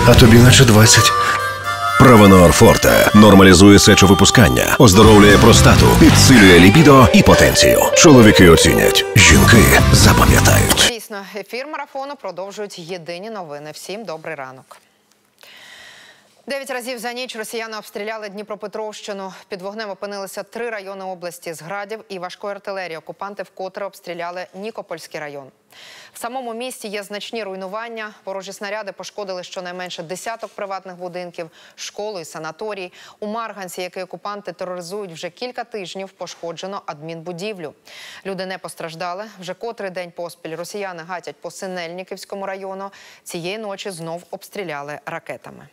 а тобі наче 20. Правонор Форте нормалізує сечовипускання, оздоровлює простату, підсилює лібідо і потенцію. Чоловіки оцінять, жінки запам'ятають. Дійсно, ефір марафону продовжують єдині новини. Всім добрий ранок. 9 разів за ніч росіяни обстріляли Дніпропетровщину. Під вогнем опинилися 3 райони області з градів і важкої артилерії. Окупанти вкотре обстріляли Нікопольський район. В самому місті є значні руйнування. Ворожі снаряди пошкодили щонайменше десяток приватних будинків, школу і санаторій. У Марганці, який окупанти тероризують вже кілька тижнів, пошкоджено адмінбудівлю. Люди не постраждали. Вже котрий день поспіль росіяни гатять по Синельниківському району. Цієї ночі знов обстріляли ракетами.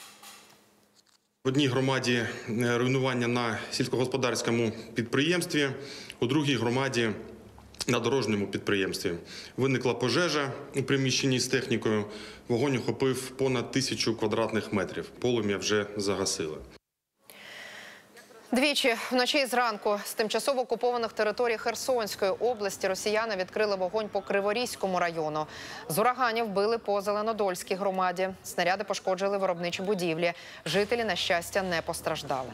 В одній громаді руйнування на сільськогосподарському підприємстві, у другій громаді на дорожньому підприємстві. Виникла пожежа у приміщенні з технікою. Вогонь охопив понад 1000 квадратних метрів. Полум'я вже загасили. Двічі вночі і зранку з тимчасово окупованих територій Херсонської області росіяни відкрили вогонь по Криворізькому району. З ураганів били по Зеленодольській громаді. Снаряди пошкоджили виробничі будівлі. Жителі, на щастя, не постраждали.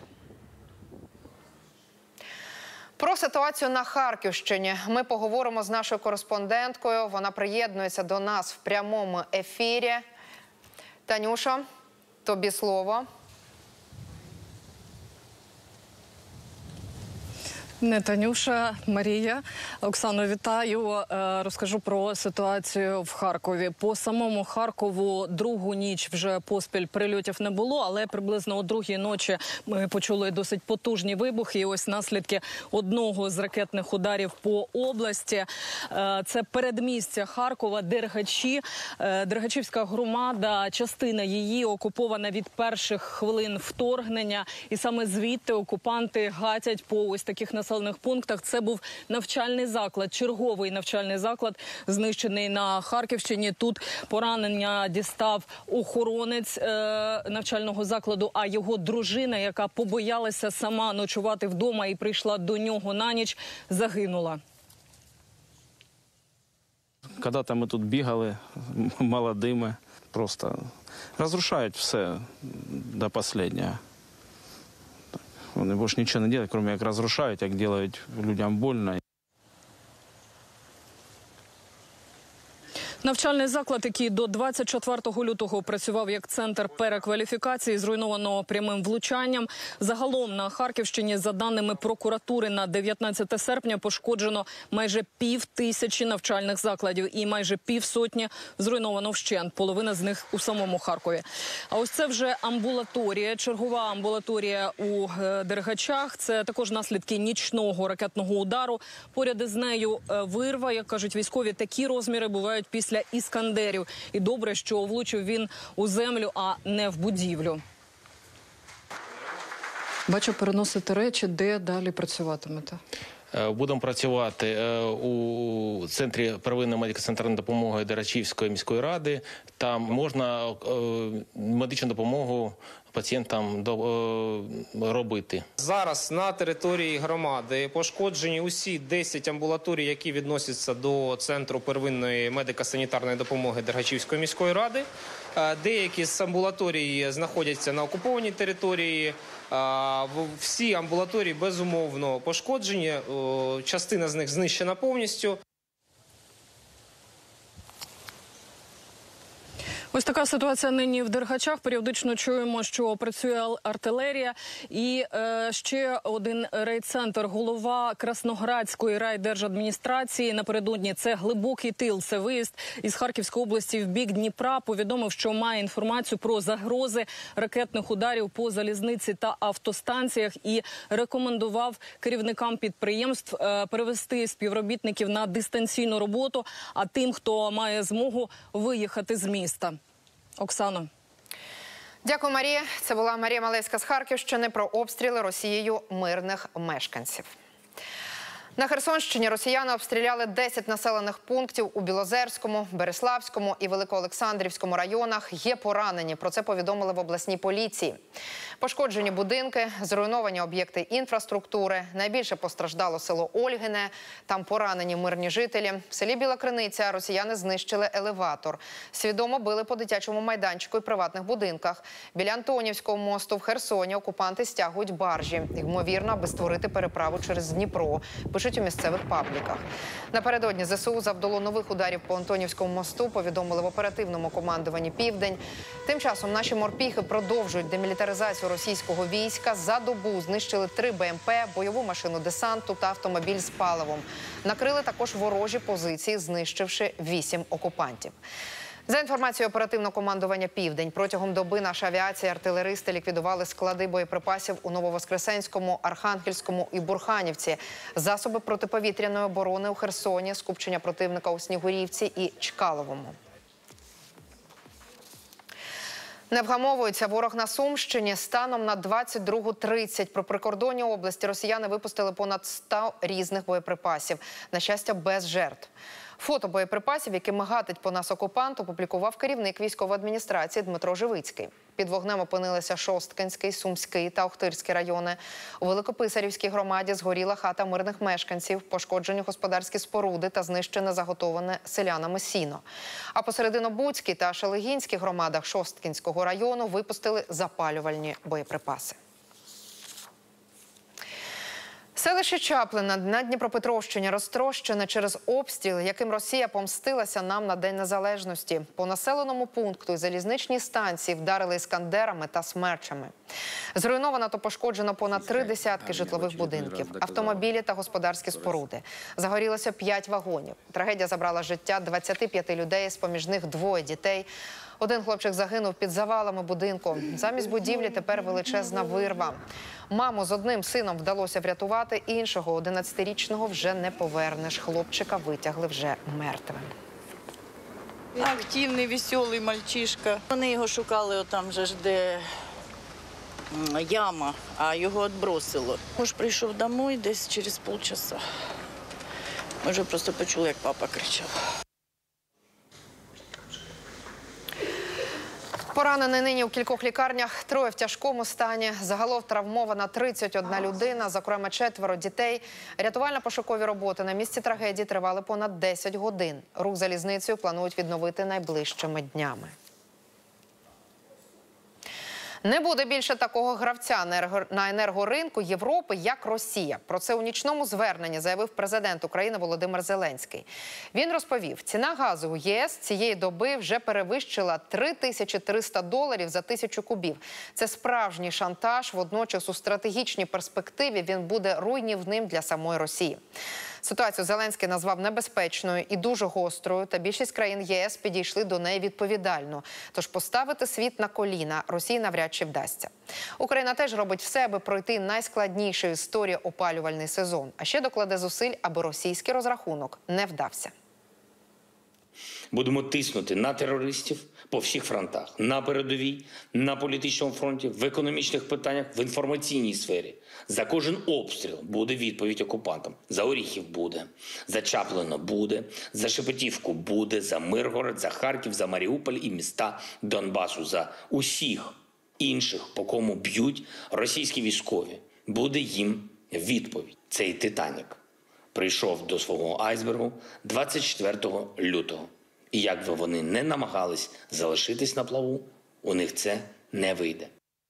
Про ситуацію на Харківщині ми поговоримо з нашою кореспонденткою. Вона приєднується до нас в прямому ефірі. Танюшо, тобі слово. Не Танюша, Марія. Оксано, вітаю. Розкажу про ситуацію в Харкові. По самому Харкову другу ніч вже поспіль прильотів не було, але приблизно о другій ночі ми почули досить потужні вибухи. І ось наслідки одного з ракетних ударів по області. Це передмістя Харкова, Дергачі. Дергачівська громада, частина її окупована від перших хвилин вторгнення. І саме звідти окупанти гатять по ось таких населених пунктах. Це був навчальний заклад, черговий навчальний заклад, знищений на Харківщині. Тут поранення дістав охоронець навчального закладу, а його дружина, яка побоялася сама ночувати вдома і прийшла до нього на ніч, загинула. Когда-то мы тут бегали молодыми, просто разрушают все до последнего. Вони більше нічого не роблять, крім як розрушають, як роблять людям больно. Навчальний заклад, який до 24 лютого працював як центр перекваліфікації, зруйновано прямим влучанням. Загалом на Харківщині, за даними прокуратури, на 19 серпня пошкоджено майже 5000 навчальних закладів і майже півсотні зруйновано вщент. Половина з них у самому Харкові. А ось це вже амбулаторія, чергова амбулаторія у Дергачах. Це також наслідки нічного ракетного удару. Поряд із нею вирва, як кажуть військові, такі розміри бувають після іскандерів. І добре, що влучив він у землю, а не в будівлю. Бачу, переносите речі. Де далі працюватимете? Будемо працювати у Центрі первинної медико-санітарної допомоги Дергачівської міської ради. Там можна медичну допомогу пацієнтам робити. Зараз на території громади пошкоджені усі 10 амбулаторій, які відносяться до Центру первинної медико-санітарної допомоги Дергачівської міської ради. Деякі з амбулаторій знаходяться на окупованій території. Всі амбулаторії безумовно пошкоджені, частина з них знищена повністю. Ось така ситуація нині в Дергачах. Періодично чуємо, що працює артилерія. І ще один райцентр. Голова Красноградської райдержадміністрації напередодні, це глибокий тил, це виїзд із Харківської області в бік Дніпра, повідомив, що має інформацію про загрози ракетних ударів по залізниці та автостанціях і рекомендував керівникам підприємств перевести співробітників на дистанційну роботу, а тим, хто має змогу, виїхати з міста. Оксано. Дякую, Марія. Це була Марія Малевська з Харківщини про обстріли Росією мирних мешканців. На Херсонщині росіяни обстріляли 10 населених пунктів у Білозерському, Береславському і Великоолександрівському районах. Є поранені. Про це повідомили в обласній поліції. Пошкоджені будинки, зруйновані об'єкти інфраструктури. Найбільше постраждало село Ольгине. Там поранені мирні жителі. В селі Біла Криниця росіяни знищили елеватор. Свідомо били по дитячому майданчику і приватних будинках. Біля Антонівського мосту в Херсоні окупанти стягують баржі. Ймовірно, аби створити переправу через Дніпро. Пишуть у місцевих пабліках. Напередодні ЗСУ завдало нових ударів по Антонівському мосту, повідомили в оперативному командуванні «Південь». Тим часом наші морпіхи продовжують демілітаризацію російського війська. За добу знищили 3 БМП, бойову машину десанту та автомобіль з паливом. Накрили також ворожі позиції, знищивши 8 окупантів. За інформацією оперативного командування «Південь», протягом доби наша авіація і артилеристи ліквідували склади боєприпасів у Нововоскресенському, Архангельському і Бурханівці, засоби протиповітряної оборони у Херсоні, скупчення противника у Снігурівці і Чкаловому. Не вгамовується ворог на Сумщині. Станом на 22:30 при прикордонній області росіяни випустили понад 100 різних боєприпасів. На щастя, без жертв. Фото боєприпасів, якими гатить по нас окупант, опублікував керівник військової адміністрації Дмитро Живицький. Під вогнем опинилися Шосткинський, Сумський та Охтирський райони. У Великописарівській громаді згоріла хата мирних мешканців, пошкоджені господарські споруди та знищене заготоване селянами сіно. А посерединобудській та Шелегінській громадах Шосткинського району випустили запалювальні боєприпаси. Селище Чаплина на Дніпропетровщині розтрощене через обстріл, яким Росія помстилася нам на День Незалежності. По населеному пункту і залізничній станції вдарили іскандерами та смерчами. Зруйновано та пошкоджено понад 3 десятки житлових будинків, автомобілі та господарські споруди. Загорілося 5 вагонів. Трагедія забрала життя 25 людей, з-поміж них 2 дітей. Один хлопчик загинув під завалами будинку. Замість будівлі тепер величезна вирва. Маму з одним сином вдалося врятувати, іншого, 11-річного, вже не повернеш. Хлопчика витягли вже мертвим. Активний, веселий мальчишка. Вони його шукали отам же ж, де яма, а його відбросило. Муж прийшов додому десь через полчаса. Ми вже просто почули, як папа кричав. Поранений нині у кількох лікарнях, 3 в тяжкому стані. Загалом травмована 31 людина, зокрема 4 дітей. Рятувально-пошукові роботи на місці трагедії тривали понад 10 годин. Рух залізницею планують відновити найближчими днями. Не буде більше такого гравця на енергоринку Європи, як Росія. Про це у нічному зверненні заявив президент України Володимир Зеленський. Він розповів, ціна газу у ЄС цієї доби вже перевищила $3300 за 1000 кубів. Це справжній шантаж, водночас у стратегічній перспективі він буде руйнівним для самої Росії. Ситуацію Зеленський назвав небезпечною і дуже гострою, та більшість країн ЄС підійшли до неї відповідально. Тож поставити світ на коліна Росії навряд чи вдасться. Україна теж робить все, аби пройти найскладніший в історії опалювальний сезон. А ще докладе зусиль, аби російський розрахунок не вдався. Будемо тиснути на терористів по всіх фронтах. На передовій, на політичному фронті, в економічних питаннях, в інформаційній сфері. За кожен обстріл буде відповідь окупантам. За Оріхів буде, за Чаплино буде, за Шепетівку буде, за Миргород, за Харків, за Маріуполь і міста Донбасу. За усіх інших, по кому б'ють російські військові. Буде їм відповідь. Цей «Титанік» прийшов до свого айсбергу 24 лютого. І як би вони не намагались залишитись на плаву, у них це не вийде.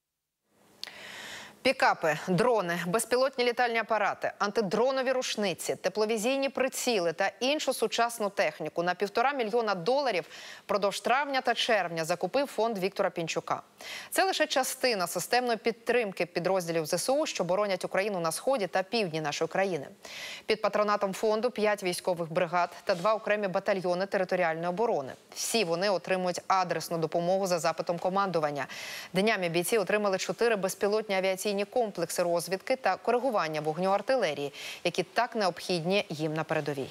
Пікапи, дрони, безпілотні літальні апарати, антидронові рушниці, тепловізійні приціли та іншу сучасну техніку на $1,5 мільйона впродовж травня та червня закупив фонд Віктора Пінчука. Це лише частина системної підтримки підрозділів ЗСУ, що боронять Україну на сході та півдні нашої країни. Під патронатом фонду 5 військових бригад та 2 окремі батальйони територіальної оборони. Всі вони отримують адресну допомогу за запитом командування. Днями бійці отримали 4 безпілотні авіаційні комплекси розвідки та коригування вогню артилерії, які так необхідні їм на передовій.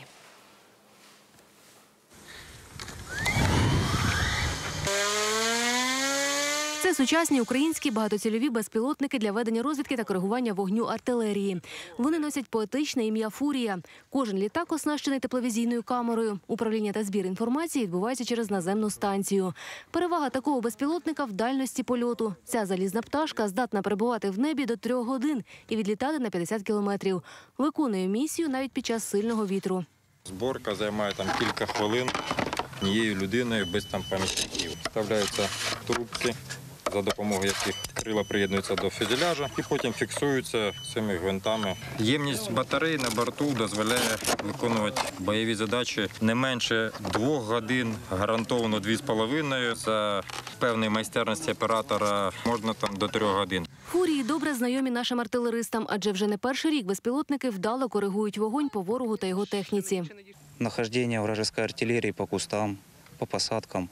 Це Це сучасні українські багатоцільові безпілотники для ведення розвідки та коригування вогню артилерії. Вони носять поетичне ім'я «Фурія». Кожен літак оснащений тепловізійною камерою. Управління та збір інформації відбувається через наземну станцію. Перевага такого безпілотника в дальності польоту. Ця залізна пташка здатна перебувати в небі до 3 годин і відлітати на 50 кілометрів. Виконує місію навіть під час сильного вітру. Зборка займає кілька хвилин однією людиною без помічників. Вставляються трубки, за допомогою яких крила приєднуються до фюзеляжа і потім фіксуються цими гвинтами. Ємність батарей на борту дозволяє виконувати бойові задачі не менше 2 годин, гарантовано 2,5. За певної майстерності оператора можна до 3 годин. «Фурії» добре знайомі нашим артилеристам, адже вже не перший рік безпілотники вдало коригують вогонь по ворогу та його техніці. Нахождение вражеской артиллерии по кустам, по посадкам,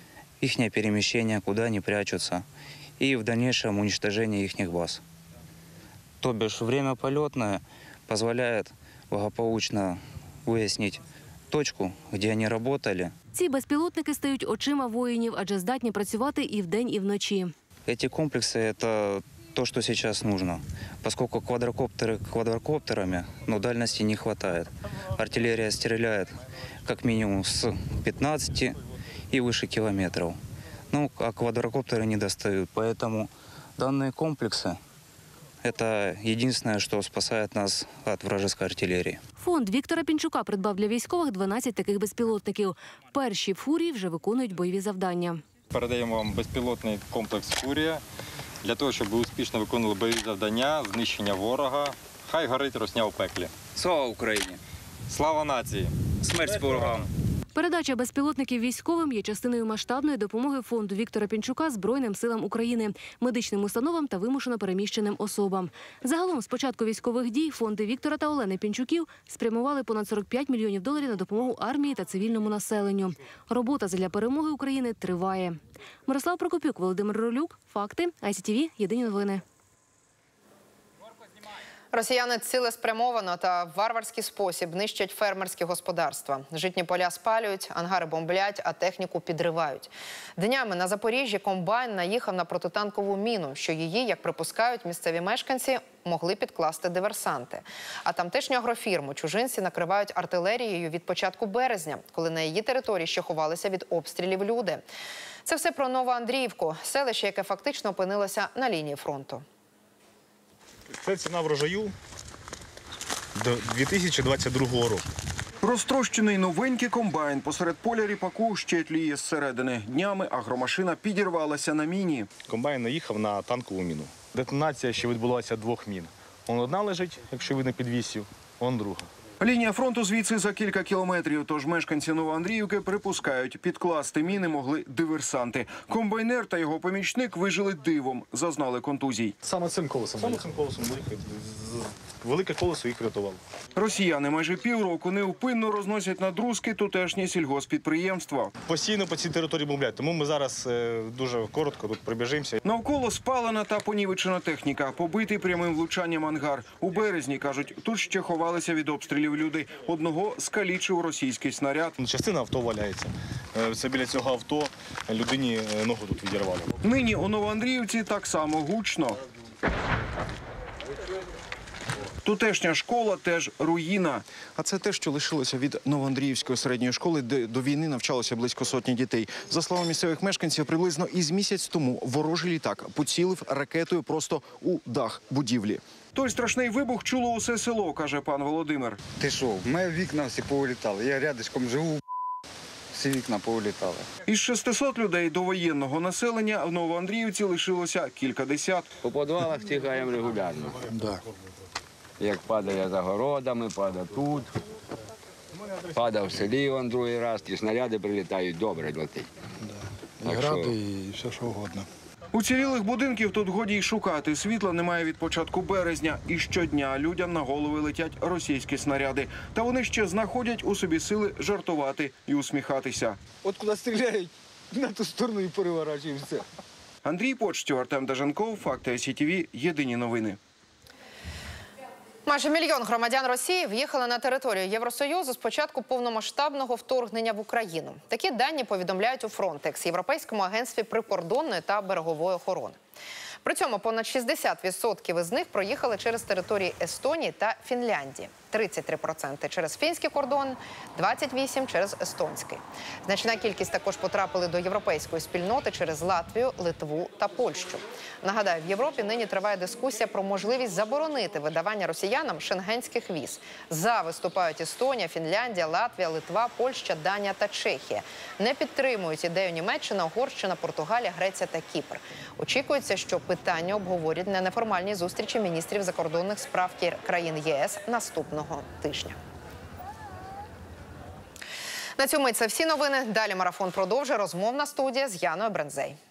их перемещение, куда они прячутся, и в дальнейшем уничтожение их баз. То бишь время полетное позволяет благополучно выяснить точку, где они работали. Ці безпілотники стають очима воїнів, адже здатні працювати і вдень, і вночі. Эти комплексы – это то, что сейчас нужно, поскольку квадрокоптеры квадрокоптерами, но дальности не хватает. Артиллерия стреляет как минимум с 15 и выше километров. А квадрокоптеры не достают. Поэтому данные комплексы – это единственное, что спасает нас от вражеской артиллерии. Фонд Віктора Пінчука придбав для військових 12 таких безпілотників. Перші «Фурії» вже виконують бойові завдання. Передаємо вам безпілотний комплекс «Фурія» для того, щоб ви успішно виконували бойові завдання, знищення ворога. Хай горить русня у пеклі. Слава Україні! Слава нації! Смерть ворогам! Передача безпілотників військовим є частиною масштабної допомоги фонду Віктора Пінчука Збройним силам України, медичним установам та вимушено переміщеним особам. Загалом з початку військових дій фонди Віктора та Олени Пінчуків спрямували понад 45 мільйонів доларів на допомогу армії та цивільному населенню. Робота задля перемоги України триває. Мирослав Прокопюк, Володимир Ролюк. Факти. ICTV. Єдині новини. Росіяни цілеспрямовано та в варварський спосіб нищать фермерські господарства. Житні поля спалюють, ангари бомблять, а техніку підривають. Днями на Запоріжжі комбайн наїхав на протитанкову міну, що її, як припускають місцеві мешканці, могли підкласти диверсанти. А тамтешню агрофірму чужинці накривають артилерією від початку березня, коли на її території ще ховалися від обстрілів люди. Це все про Новоандріївку, селище, яке фактично опинилося на лінії фронту. Це ціна врожаю до 2022 року. Розтрощений новенький комбайн посеред поля ріпаку ще тліє зсередини. Днями агромашина підірвалася на міні. Комбайн наїхав на танкову міну. Детонація ще відбулася 2 мін. Одна лежить, якщо видно підвісів, друга. Лінія фронту звідси за кілька кілометрів, тож мешканці Новоандріївки припускають, підкласти міни могли диверсанти. Комбайнер та його помічник вижили дивом, зазнали контузій. Саме цим колесом велике колесо їх рятувало. Росіяни майже півроку невпинно розносять на друзки тутешні сільгоспідприємства. Постійно по цій території бомблять, тому ми зараз дуже коротко тут прибіжимося. Навколо спалена та понівечена техніка, побитий прямим влучанням ангар. У березні, кажуть, тут ще ховалися від обстрілів люди. Одного скалічив російський снаряд. Частина авто валяється. Це біля цього авто людині ногу тут відірвало. Нині у Новоандріївці так само гучно. Тутешня школа теж руїна. А це те, що лишилося від Новоандріївської середньої школи, де до війни навчалося близько 100 дітей. За словами місцевих мешканців, приблизно із місяць тому ворожий літак поцілив ракетою просто у дах будівлі. Той страшний вибух чуло усе село, каже пан Володимир. Ти що, в мене вікна всі повилітали. Я рядишком живу, всі вікна повилітали. Із 600 людей до воєнного населення в Новоандріївці лишилося кількадесят. По підвалах тікаємо регулярно. Да. Як падає за городами, падає тут. Падав в селі другий раз, ті снаряди прилітають, добре летить. І гради, і все що угодно. Уцілілих будинків тут годі й шукати. Світла немає від початку березня. І щодня людям на голови летять російські снаряди. Та вони ще знаходять у собі сили жартувати і усміхатися. От куди стріляють, на ту сторону і переворачуємося. Андрій Почтів, Артем Даженков, Факти ICTV, Єдині новини. Майже мільйон громадян Росії в'їхали на територію Євросоюзу з початку повномасштабного вторгнення в Україну. Такі дані повідомляють у Frontex – Європейському агентстві прикордонної та берегової охорони. При цьому понад 60% із них проїхали через території Естонії та Фінляндії. 33% через фінський кордон, 28% через естонський. Значна кількість також потрапили до європейської спільноти через Латвію, Литву та Польщу. Нагадаю, в Європі нині триває дискусія про можливість заборонити видавання росіянам шенгенських віз. За виступають Естонія, Фінляндія, Латвія, Литва, Польща, Данія та Чехія. Не підтримують ідею Німеччина, Угорщина, Португалія, Греція та Кіпр. Очікується, що питання обговорять на неформальній зустрічі міністрів закордонних справ країн ЄС наступного тижня. На цьому це всі новини. Далі марафон продовжує розмовна студія з Яною Брензей.